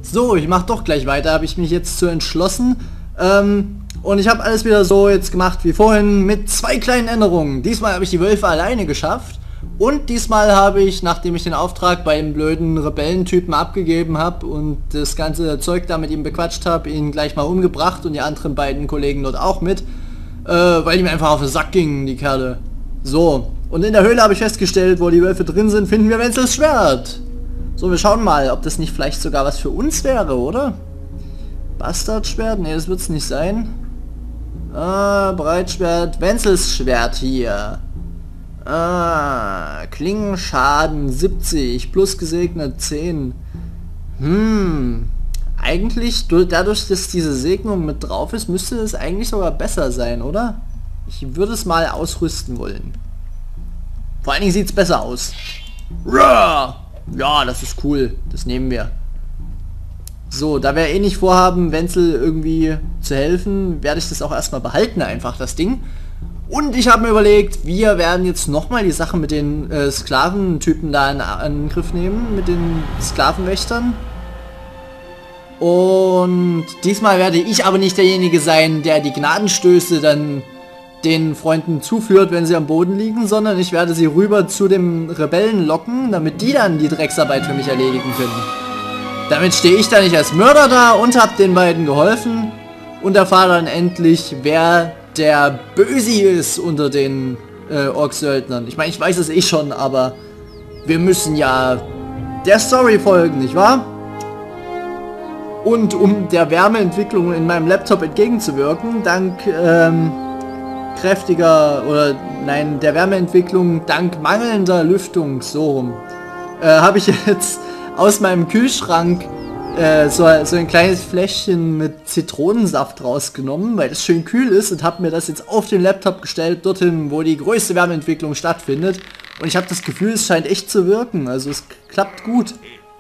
So, ich mache doch gleich weiter, habe ich mich jetzt zu entschlossen. Und ich habe alles wieder so jetzt gemacht wie vorhin mit 2 kleinen Änderungen. Diesmal habe ich die Wölfe alleine geschafft. Und diesmal habe ich, nachdem ich den Auftrag bei dem blöden Rebellentypen abgegeben habe und das ganze Zeug da mit ihm bequatscht habe, ihn gleich mal umgebracht und die anderen beiden Kollegen dort auch mit, weil die mir einfach auf den Sack gingen, die Kerle. So, und in der Höhle habe ich festgestellt, wo die Wölfe drin sind, finden wir Wenzels Schwert. So, wir schauen mal, ob das nicht vielleicht sogar was für uns wäre, oder? Bastardschwert? Ne, das wird es nicht sein. Breitschwert, Wenzels Schwert hier. Klingenschaden 70, plus gesegnet 10. Eigentlich, dadurch, dass diese Segnung mit drauf ist, müsste es eigentlich sogar besser sein, oder? Ich würde es mal ausrüsten wollen. Vor allen Dingen sieht es besser aus. Ja, das ist cool. Das nehmen wir. So, da wir eh nicht vorhaben, Wenzel irgendwie zu helfen, werde ich das auch erstmal behalten, einfach das Ding. Und ich habe mir überlegt, wir werden jetzt nochmal die Sache mit den Sklaventypen da in Angriff nehmen, mit den Sklavenwächtern. Und diesmal werde ich aber nicht derjenige sein, der die Gnadenstöße dann den Freunden zuführt, wenn sie am Boden liegen, sondern ich werde sie rüber zu den Rebellen locken, damit die dann die Drecksarbeit für mich erledigen können. Damit stehe ich da nicht als Mörder da und habe den beiden geholfen und erfahre dann endlich, wer der Böse ist unter den Ork-Söldnern. Ich meine, ich weiß es eh schon, aber wir müssen ja der Story folgen, nicht wahr? Und um der Wärmeentwicklung in meinem Laptop entgegenzuwirken, dank der Wärmeentwicklung dank mangelnder Lüftung, so rum, habe ich jetzt aus meinem Kühlschrank so ein kleines Fläschchen mit Zitronensaft rausgenommen, weil das schön kühl ist, und habe mir das jetzt auf den Laptop gestellt, dorthin, wo die größte Wärmeentwicklung stattfindet. Und ich habe das Gefühl, es scheint echt zu wirken, also es klappt gut.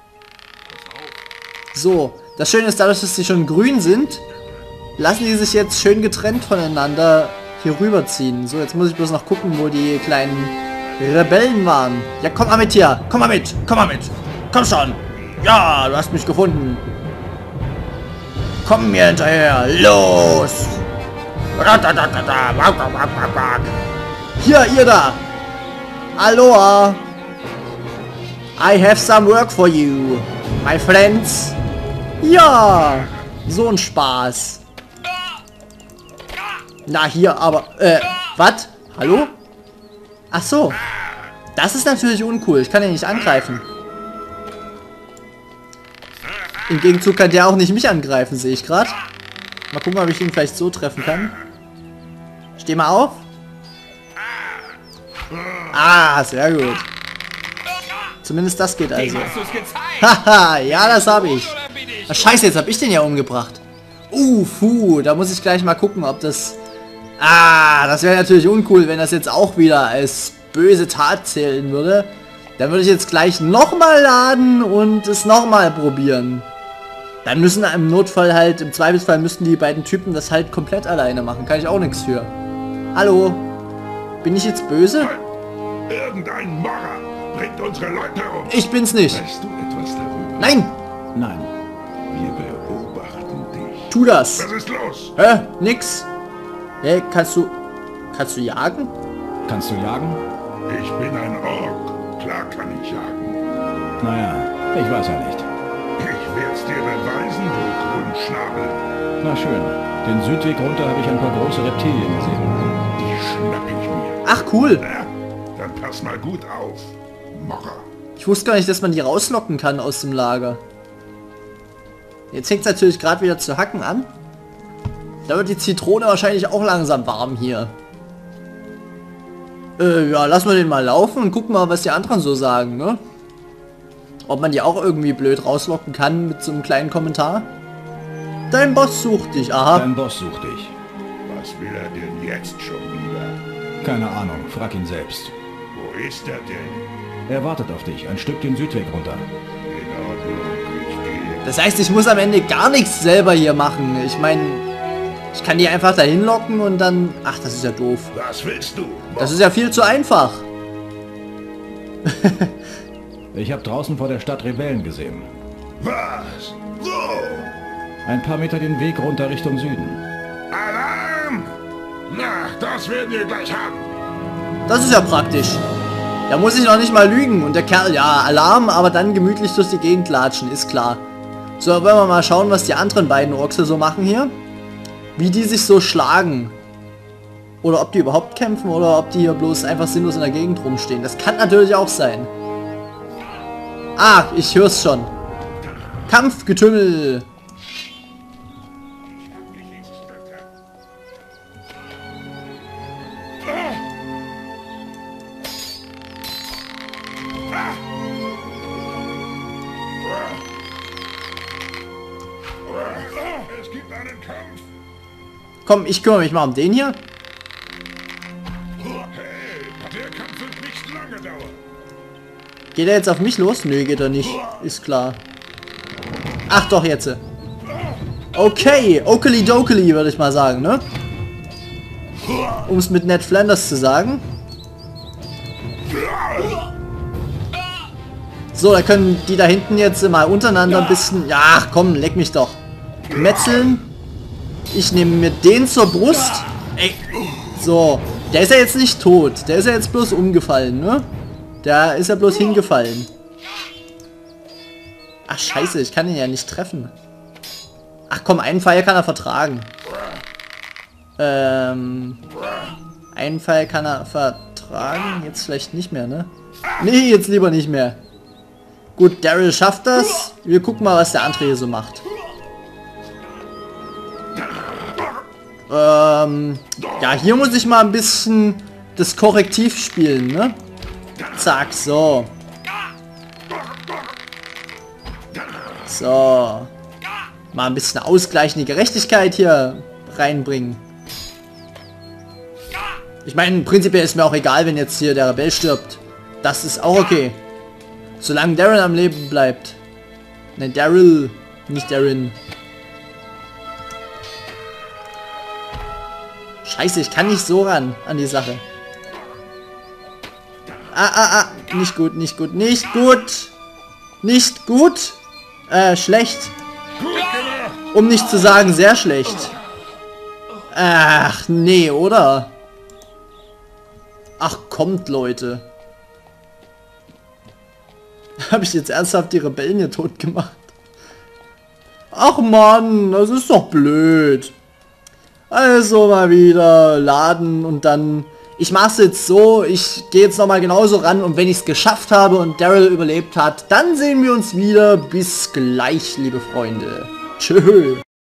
So, das Schöne ist, dadurch, dass sie schon grün sind, lassen die sich jetzt schön getrennt voneinander hier rüberziehen. So, jetzt muss ich bloß noch gucken, wo die kleinen Rebellen waren. Ja, komm mal mit hier, komm mal mit, komm mal mit, komm schon. Ja, du hast mich gefunden. Komm mir hinterher. Los. Hier, ihr da. Aloha. I have some work for you, my friends. Ja, so ein Spaß. Na, hier, aber, was? Hallo? Ach so. Das ist natürlich uncool. Ich kann ihn nicht angreifen. Im Gegenzug kann der auch nicht mich angreifen, sehe ich gerade. Mal gucken, ob ich ihn vielleicht so treffen kann. Steh mal auf. Ah, sehr gut. Zumindest das geht also. Haha, ja, das habe ich. Ach, scheiße, jetzt habe ich den ja umgebracht. Da muss ich gleich mal gucken, ob das... das wäre natürlich uncool, wenn das jetzt auch wieder als böse Tat zählen würde. Dann würde ich jetzt gleich nochmal laden und es nochmal probieren. Dann müssen im Notfall halt, im Zweifelsfall müssten die beiden Typen das halt komplett alleine machen. Kann ich auch nichts für. Hallo? Bin ich jetzt böse? Irgendein Mörder bringt unsere Leute um. Ich bin's nicht. Weißt du etwas darüber? Nein! Nein. Wir beobachten dich. Tu das! Was ist los? Hä? Nix? Hey, kannst du jagen? Kannst du jagen? Ich bin ein Ork. Klar kann ich jagen. Naja, ich weiß ja nicht. Ich werd's dir beweisen, du Grünschnabel. Na schön. Den Südweg runter habe ich ein paar große Reptilien gesehen. Die schnapp ich mir. Ach, cool. Na, dann pass mal gut auf, Mörder. Ich wusste gar nicht, dass man die rauslocken kann aus dem Lager. Jetzt fängt es natürlich gerade wieder zu hacken an. Da wird die Zitrone wahrscheinlich auch langsam warm hier. Ja, lassen wir den mal laufen und gucken mal, was die anderen so sagen, ne? Ob man die auch irgendwie blöd rauslocken kann mit so einem kleinen Kommentar. Dein Boss sucht dich, aha. Dein Boss sucht dich. Was will er denn jetzt schon wieder? Keine Ahnung, frag ihn selbst. Wo ist er denn? Er wartet auf dich, ein Stück den Südweg runter. In Ordnung, ich gehe. Das heißt, ich muss am Ende gar nichts selber hier machen. Ich meine, ich kann die einfach dahin locken und dann... Ach, das ist ja doof. Was willst du? Das ist ja viel zu einfach. Ich habe draußen vor der Stadt Rebellen gesehen. Was? Wo? Ein paar Meter den Weg runter Richtung Süden. Alarm! Na, das werden wir gleich haben. Das ist ja praktisch. Da muss ich noch nicht mal lügen. Und der Kerl, ja, Alarm, aber dann gemütlich durch die Gegend latschen, ist klar. So, wollen wir mal schauen, was die anderen beiden Orks so machen hier. Wie die sich so schlagen. Oder ob die überhaupt kämpfen oder ob die hier bloß einfach sinnlos in der Gegend rumstehen. Das kann natürlich auch sein. Ah, ich höre es schon. Kampfgetümmel. Es gibt einen Kampf. Komm, ich kümmere mich mal um den hier. Hey, der Kampf wird nicht lange dauern. Geht er jetzt auf mich los? Nö, geht er nicht. Ist klar. Ach doch, jetzt. Okay, Oakley Dokley, würde ich mal sagen, ne? Um es mit Ned Flanders zu sagen. So, da können die da hinten jetzt mal untereinander ein bisschen... Ja, komm, leck mich doch. Metzeln. Ich nehme mir den zur Brust. Ey. So, der ist ja jetzt nicht tot. Der ist ja jetzt bloß umgefallen, ne? Der ist ja bloß hingefallen. Ach, scheiße, ich kann ihn ja nicht treffen. Ach komm, einen Pfeil kann er vertragen. Einen Pfeil kann er vertragen. Jetzt vielleicht nicht mehr, ne? Nee, jetzt lieber nicht mehr. Gut, Daryl schafft das. Wir gucken mal, was der andere hier so macht. Ja, hier muss ich mal ein bisschen das Korrektiv spielen, ne? Zack, so. So. Mal ein bisschen ausgleichende Gerechtigkeit hier reinbringen. Ich meine, prinzipiell ist mir auch egal, wenn jetzt hier der Rebell stirbt. Das ist auch okay. Solange Daryl am Leben bleibt. Ne, Daryl, nicht Darren. Scheiße, ich kann nicht so ran an die Sache. Nicht gut, nicht gut, nicht gut. Nicht gut. Schlecht. Um nicht zu sagen, sehr schlecht. Ach, nee, oder? Ach, kommt, Leute. Habe ich jetzt ernsthaft die Rebellen hier tot gemacht? Ach Mann, das ist doch blöd. Also mal wieder laden und dann... Ich mache es jetzt so, ich gehe jetzt nochmal genauso ran und wenn ich es geschafft habe und Daryl überlebt hat, dann sehen wir uns wieder. Bis gleich, liebe Freunde. Tschö.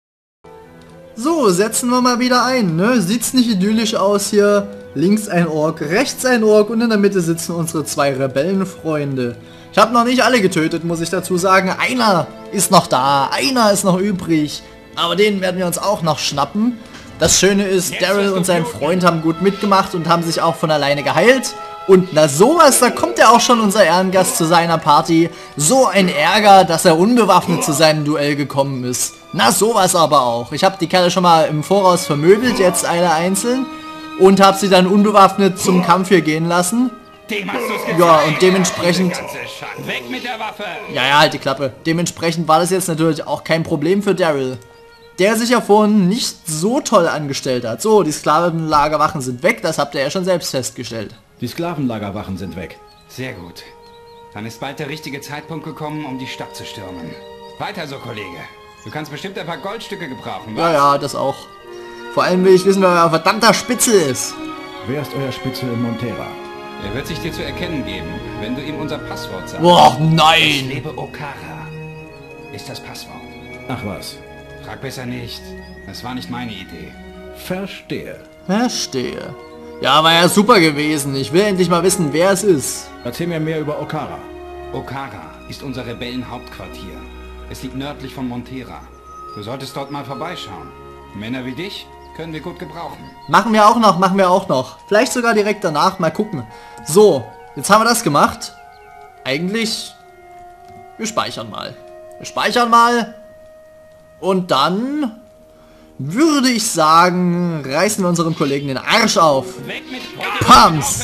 So, setzen wir mal wieder ein, ne? Sieht's nicht idyllisch aus hier? Links ein Ork, rechts ein Ork und in der Mitte sitzen unsere zwei Rebellenfreunde. Ich habe noch nicht alle getötet, muss ich dazu sagen. Einer ist noch da, einer ist noch übrig. Aber den werden wir uns auch noch schnappen. Das Schöne ist, Daryl und sein Freund haben gut mitgemacht und haben sich auch von alleine geheilt. Und na sowas, da kommt ja auch schon unser Ehrengast zu seiner Party. So ein Ärger, dass er unbewaffnet zu seinem Duell gekommen ist. Na sowas aber auch. Ich habe die Kerle schon mal im Voraus vermöbelt, jetzt eine einzeln. Und habe sie dann unbewaffnet zum Kampf hier gehen lassen. Ja, und dementsprechend... Weg mit der Waffe! Ja, halt die Klappe. Dementsprechend war das jetzt natürlich auch kein Problem für Daryl. Der sich ja vorhin nicht so toll angestellt hat. So, die Sklavenlagerwachen sind weg, das habt ihr ja schon selbst festgestellt. Die Sklavenlagerwachen sind weg. Sehr gut. Dann ist bald der richtige Zeitpunkt gekommen, um die Stadt zu stürmen. Weiter so, Kollege. Du kannst bestimmt ein paar Goldstücke gebrauchen, was? Ja, das auch. Vor allem will ich wissen, wer euer verdammter Spitzel ist. Wer ist euer Spitzel in Montera? Er wird sich dir zu erkennen geben, wenn du ihm unser Passwort sagst. Boah, Ich nein! lebe Okara. Ist das Passwort. Ach was. Frag besser nicht. Das war nicht meine Idee. Verstehe. Verstehe. Ja, war ja super gewesen. Ich will endlich mal wissen, wer es ist. Erzähl mir mehr über Okara. Okara ist unser Rebellenhauptquartier. Es liegt nördlich von Montera. Du solltest dort mal vorbeischauen. Männer wie dich können wir gut gebrauchen. Machen wir auch noch, machen wir auch noch. Vielleicht sogar direkt danach, mal gucken. So, jetzt haben wir das gemacht. Eigentlich, wir speichern mal. Wir speichern mal. Und dann würde ich sagen, reißen wir unserem Kollegen den Arsch auf. Weg mit Pams!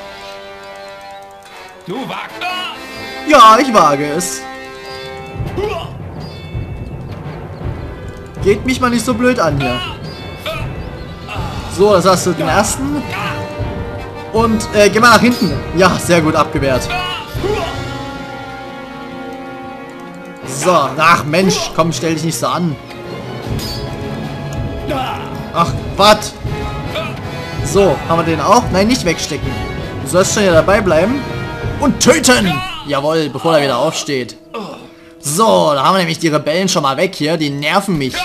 Du wagst! Ja, ich wage es. Geht mich mal nicht so blöd an hier. So, das hast du den ersten. Und geh mal nach hinten. Ja, sehr gut abgewehrt. So, ach Mensch, komm, stell dich nicht so an. Ach, was? So, haben wir den auch? Nein, nicht wegstecken. Du sollst schon hier dabei bleiben. Und töten! Jawohl, bevor er wieder aufsteht. So, da haben wir nämlich die Rebellen schon mal weg hier. Die nerven mich.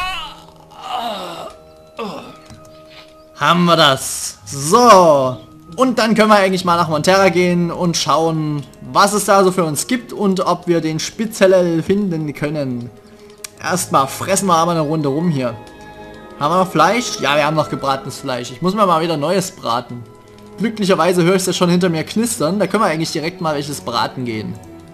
Haben wir das. So. Und dann können wir eigentlich mal nach Montera gehen und schauen, was es da so für uns gibt und ob wir den Spitzhelle finden können. Erstmal fressen wir aber eine Runde rum hier. Haben wir noch Fleisch? Ja, wir haben noch gebratenes Fleisch. Ich muss mir mal wieder neues braten. Glücklicherweise höre ich es ja schon hinter mir knistern. Da können wir eigentlich direkt mal welches braten gehen.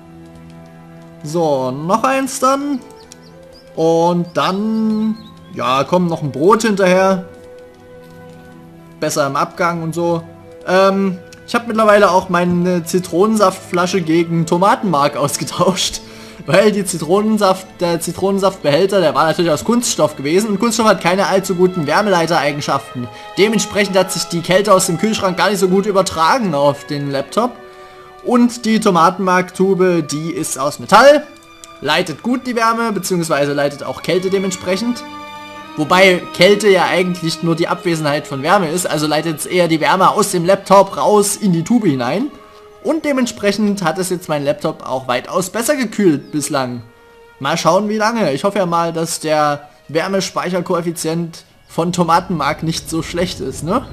So, noch eins dann. Und dann... Ja, kommt noch ein Brot hinterher. Besser im Abgang und so. Ich habe mittlerweile auch meine Zitronensaftflasche gegen Tomatenmark ausgetauscht. Weil der Zitronensaftbehälter, der war natürlich aus Kunststoff gewesen. Und Kunststoff hat keine allzu guten Wärmeleitereigenschaften. Dementsprechend hat sich die Kälte aus dem Kühlschrank gar nicht so gut übertragen auf den Laptop. Und die Tomatenmarktube, die ist aus Metall. Leitet gut die Wärme, beziehungsweise leitet auch Kälte dementsprechend. Wobei Kälte ja eigentlich nur die Abwesenheit von Wärme ist. Also leitet es eher die Wärme aus dem Laptop raus in die Tube hinein. Und dementsprechend hat es jetzt mein Laptop auch weitaus besser gekühlt bislang. Mal schauen wie lange. Ich hoffe ja mal, dass der Wärmespeicherkoeffizient von Tomatenmark nicht so schlecht ist, ne?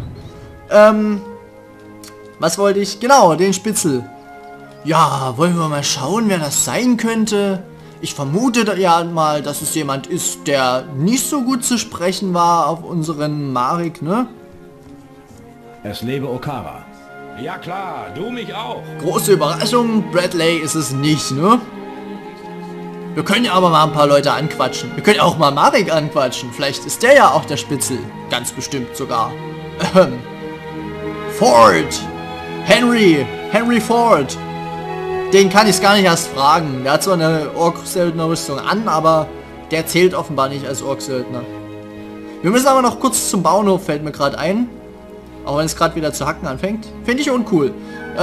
Was wollte ich? Genau, den Spitzel. Ja, wollen wir mal schauen, wer das sein könnte? Ich vermute ja mal, dass es jemand ist, der nicht so gut zu sprechen war auf unseren Marek, ne? Es lebe Okara. Ja klar, du mich auch. Große Überraschung, Bradley ist es nicht, ne? Wir können ja aber mal ein paar Leute anquatschen. Wir können ja auch mal Marek anquatschen. Vielleicht ist der ja auch der Spitzel. Ganz bestimmt sogar. Ford! Henry Ford! Den kann ich gar nicht erst fragen. Der hat zwar eine Ork-Söldner-Rüstung an, aber der zählt offenbar nicht als Ork-Söldner. Wir müssen aber noch kurz zum Bauernhof, fällt mir gerade ein. Auch wenn es gerade wieder zu hacken anfängt. Finde ich uncool.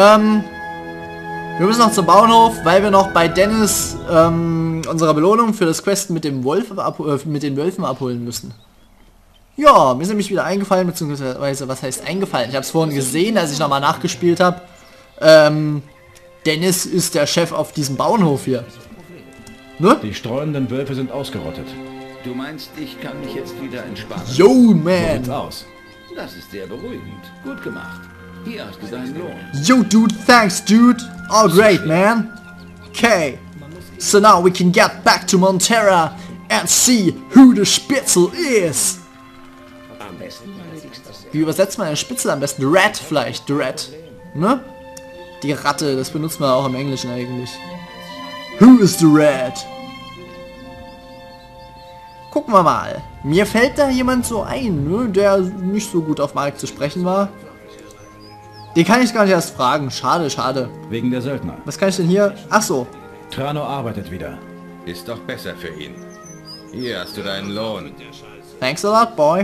Wir müssen noch zum Bauernhof, weil wir noch bei Dennis unsere Belohnung für das Quest mit dem mit den Wölfen abholen müssen. Ja, mir ist nämlich wieder eingefallen, beziehungsweise, was heißt eingefallen? Ich habe es vorhin gesehen, als ich nochmal nachgespielt habe. Dennis ist der Chef auf diesem Bauernhof hier. Ne? Die streunenden Wölfe sind ausgerottet. Du meinst, ich kann mich jetzt wieder entspannen? Yo, So man! sieht's aus. Das ist sehr beruhigend. Gut gemacht. Hier hast du deinen Lohn. Yo, dude, thanks, dude. All great, man. Okay. So now we can get back to Montera and see who the Spitzel is. Wie übersetzt man einen Spitzel am besten? Rat vielleicht, the Rat. Ne? Die Ratte, das benutzt man auch im Englischen eigentlich. Who is the Rat? Gucken wir mal. Mir fällt da jemand so ein, ne, der nicht so gut auf Marek zu sprechen war. Den kann ich gar nicht erst fragen. Schade, schade. Wegen der Söldner. Was kann ich denn hier? Ach so. Trano arbeitet wieder. Ist doch besser für ihn. Hier hast du deinen Lohn. Thanks a lot, boy.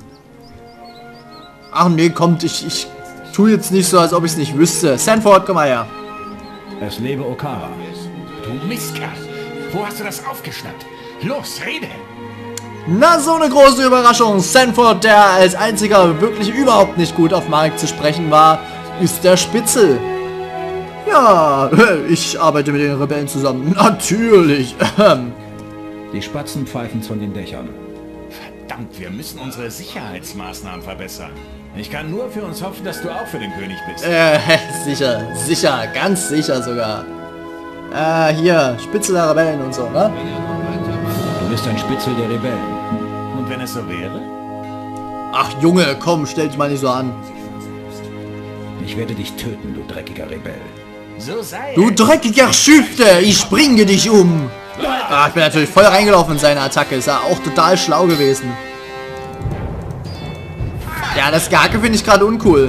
Ach nee, kommt, ich tue jetzt nicht so, als ob ich es nicht wüsste. Sanford, komm mal her. Es lebe Okara. Du Mistkerl. Wo hast du das aufgeschnappt? Los, rede. Na, so eine große Überraschung. Sanford, der als einziger wirklich überhaupt nicht gut auf Marek zu sprechen war, ist der Spitzel. Ja, ich arbeite mit den Rebellen zusammen. Natürlich. Die Spatzen pfeifen von den Dächern. Verdammt, wir müssen unsere Sicherheitsmaßnahmen verbessern. Ich kann nur für uns hoffen, dass du auch für den König bist. Sicher, ganz sicher sogar. Hier, Spitzel der Rebellen und so, ne? Du bist ein Spitzel der Rebellen. Und wenn es so wäre? Ach Junge, komm, stell dich mal nicht so an. Ich werde dich töten, du dreckiger Rebell. So sei Du dreckiger Schüfte, ich bringe dich um. Ah, ich bin natürlich voll reingelaufen in seine Attacke. Ist ja auch total schlau gewesen. Ja, das Gehacke finde ich gerade uncool.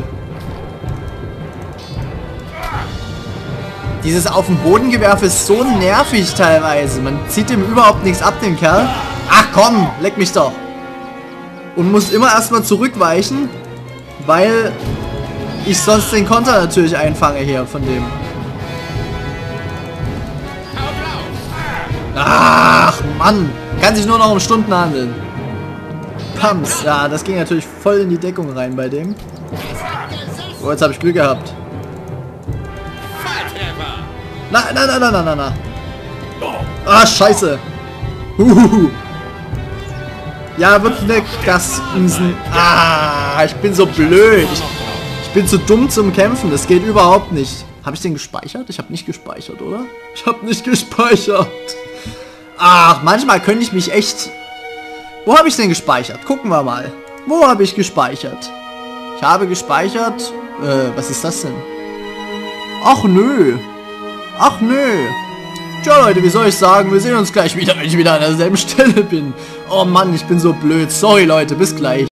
Dieses auf den Boden gewerfe ist so nervig teilweise. Man zieht ihm überhaupt nichts ab, den Kerl. Ach komm, leck mich doch. Und muss immer erstmal zurückweichen, weil ich sonst den Konter natürlich einfange hier von dem. Ach Mann, kann sich nur noch um Stunden handeln. Pams, ja, das ging natürlich voll in die Deckung rein bei dem. Oh, jetzt habe ich Glück gehabt. Na. Ah, scheiße. Ja, wird ne Gasinsen. Ah, ich bin so blöd. Ich bin zu dumm zum Kämpfen. Das geht überhaupt nicht. Habe ich den gespeichert? Ich habe nicht gespeichert, oder? Ich habe nicht gespeichert. Ach, manchmal könnte ich mich echt... Wo habe ich denn gespeichert? Gucken wir mal. Wo habe ich gespeichert? Ich habe gespeichert... was ist das denn? Ach nö. Ach nö. Tja Leute, wie soll ich sagen? Wir sehen uns gleich wieder, wenn ich wieder an derselben Stelle bin. Oh Mann, ich bin so blöd. Sorry Leute, bis gleich.